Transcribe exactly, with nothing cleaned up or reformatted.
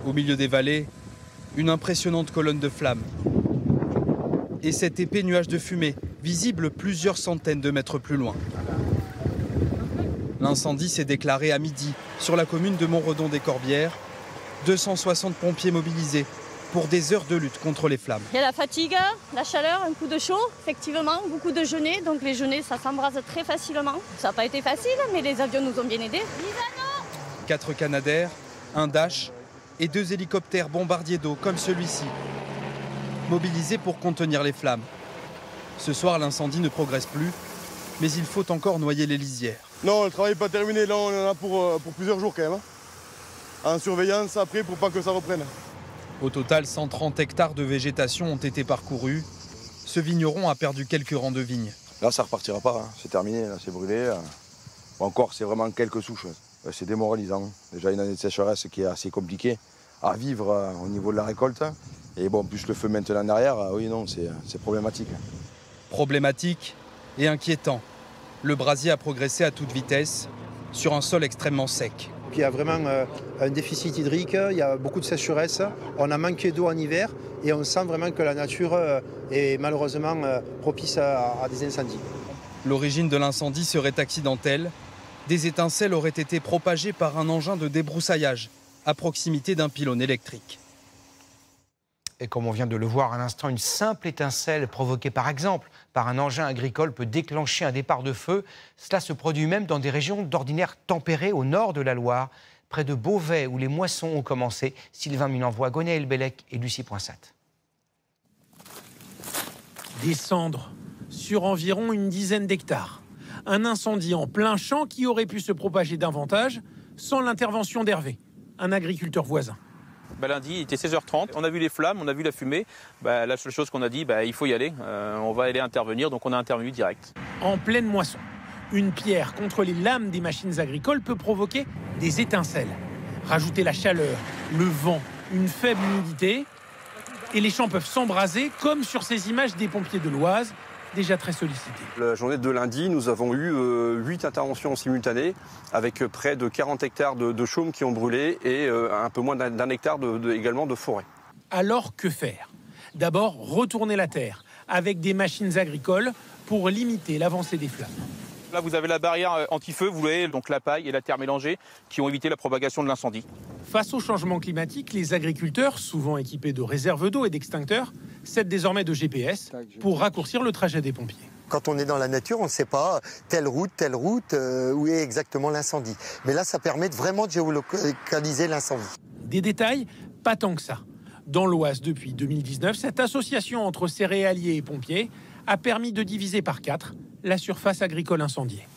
Au milieu des vallées, une impressionnante colonne de flammes. Et cet épais nuage de fumée, visible plusieurs centaines de mètres plus loin. L'incendie s'est déclaré à midi sur la commune de Montredon-des-Corbières. deux cent soixante pompiers mobilisés pour des heures de lutte contre les flammes. Il y a la fatigue, la chaleur, un coup de chaud, effectivement, beaucoup de genêts. Donc les genêts, ça s'embrase très facilement. Ça n'a pas été facile, mais les avions nous ont bien aidés. Quatre Canadair, un Dash et deux hélicoptères bombardiers d'eau comme celui-ci, mobilisés pour contenir les flammes. Ce soir, l'incendie ne progresse plus, mais il faut encore noyer les lisières. Non, le travail n'est pas terminé. Là, on en a pour, pour plusieurs jours quand même. En surveillance après pour pas que ça reprenne. Au total, cent trente hectares de végétation ont été parcourus. Ce vigneron a perdu quelques rangs de vignes. Là, ça repartira pas. Hein. C'est terminé, c'est brûlé. Ou encore, c'est vraiment quelques souches. C'est démoralisant. Déjà, une année de sécheresse qui est assez compliquée à vivre au niveau de la récolte. Et bon, plus le feu maintenant derrière, oui, non, c'est problématique. Problématique et inquiétant. Le brasier a progressé à toute vitesse sur un sol extrêmement sec. Il y a vraiment euh, un déficit hydrique, il y a beaucoup de sécheresse, on a manqué d'eau en hiver et on sent vraiment que la nature euh, est malheureusement euh, propice à, à des incendies. L'origine de l'incendie serait accidentelle. Des étincelles auraient été propagées par un engin de débroussaillage à proximité d'un pylône électrique. Et comme on vient de le voir à l'instant, une simple étincelle provoquée par exemple par un engin agricole peut déclencher un départ de feu. Cela se produit même dans des régions d'ordinaire tempérées au nord de la Loire, près de Beauvais où les moissons ont commencé. Sylvain Milenvoix, Gonéel Bellec et Lucie Poinsat. Des cendres sur environ une dizaine d'hectares. Un incendie en plein champ qui aurait pu se propager davantage sans l'intervention d'Hervé, un agriculteur voisin. Bah, lundi, il était seize heures trente, on a vu les flammes, on a vu la fumée. Bah, la seule chose qu'on a dit, bah, il faut y aller, euh, on va aller intervenir, donc on a intervenu direct. En pleine moisson, une pierre contre les lames des machines agricoles peut provoquer des étincelles. Rajouter la chaleur, le vent, une faible humidité, et les champs peuvent s'embraser, comme sur ces images des pompiers de l'Oise, déjà très sollicités. La journée de lundi, nous avons eu euh, huit interventions simultanées avec près de quarante hectares de, de chaumes qui ont brûlé et euh, un peu moins d'un hectare de, de, également de forêt. Alors que faire? D'abord, retourner la terre avec des machines agricoles pour limiter l'avancée des flammes. Là, vous avez la barrière anti-feu, vous voyez, donc la paille et la terre mélangée qui ont évité la propagation de l'incendie. Face au changement climatique, les agriculteurs, souvent équipés de réserves d'eau et d'extincteurs, s'aident désormais de G P S pour raccourcir le trajet des pompiers. Quand on est dans la nature, on ne sait pas telle route, telle route, euh, où est exactement l'incendie. Mais là, ça permet de vraiment de géolocaliser l'incendie. Des détails, pas tant que ça. Dans l'Oise, depuis deux mille dix-neuf, cette association entre céréaliers et pompiers a permis de diviser par quatre la surface agricole incendiée.